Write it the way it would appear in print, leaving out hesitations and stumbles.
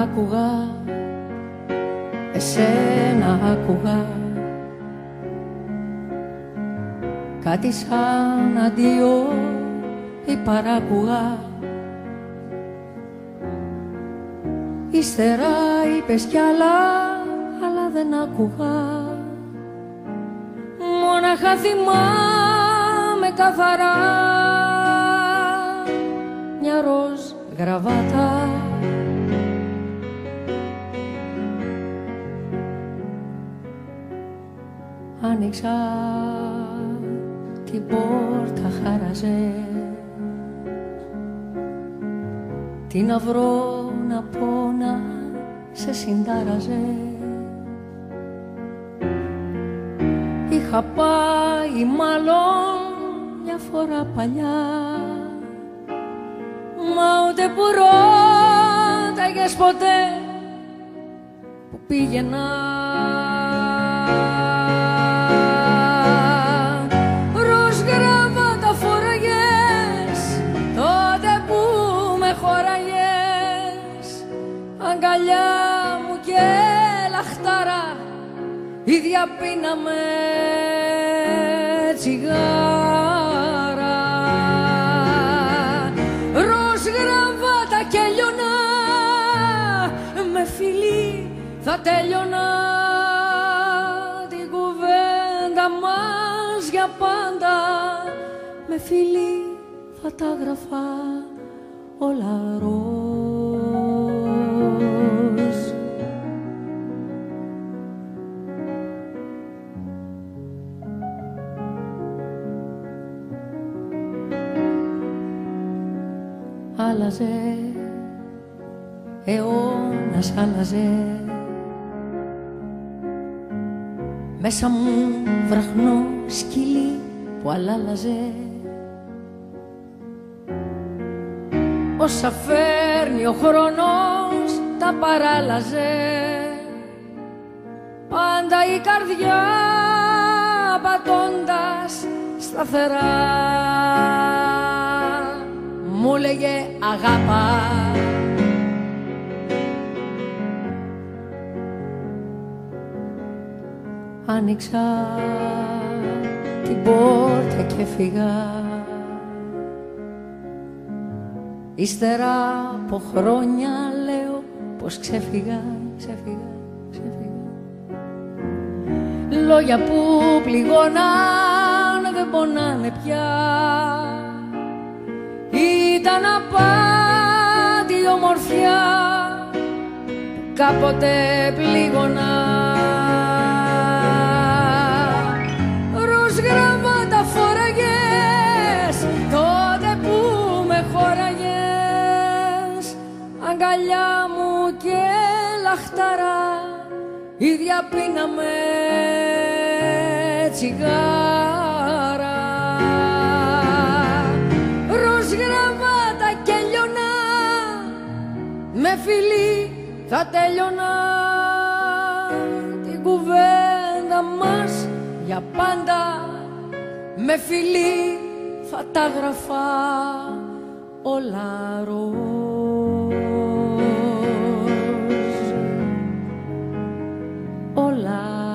άκουγα, εσένα άκουγα, κάτι σαν αντίο ή παράκουγα. Ύστερα είπες κι άλλα, αλλά δεν άκουγα. Μόναχα θυμάμαι καθαρά μια ροζ γραβάτα. Άνοιξα την πόρτα, χάραζε. Τι να βρω να πω να σε συντάραζε. Είχα πάει μάλλον μια φορά παλιά, μα ούτε που ρώταγες ποτέ που πήγαινα. Ροζ γραβάτα φοράγες τότε που με χώραγες, αγκαλιά μου και λαχτάρα, ίδια πίναμε τσιγάρα. Ροζ γραβάτα και λιώνα, με φιλί θα τέλειωνα την κουβέντα μας για πάντα. Με φιλί θα τα γραφά όλα ροζ. Άλλαζε, αιώνας άλλαζε, μέσα μου βραχνό σκυλί που αλλάζε. Όσα φέρνει ο χρόνος τα παράλαζε, πάντα η καρδιά πατώντας σταθερά μου λέγε αγάπα. Άνοιξα την πόρτα και φύγα, ύστερα από χρόνια λέω πως ξέφυγα. Λόγια που πληγώναν δεν πονάνε πια, ήταν απάτη η ομορφιά που κάποτε πλήγωνα. Ροζ γραβάτα φοράγες τότε που με χώραγες, αγκαλιά μου και λαχτάρα, ίδια πίναμε τσιγάρα. Ροζ γραβάτα και λιώνα, με φιλί θα τέλειωνα την κουβέντα μας για πάντα. Με φιλί θα τα γραφά όλα ροζ, όλα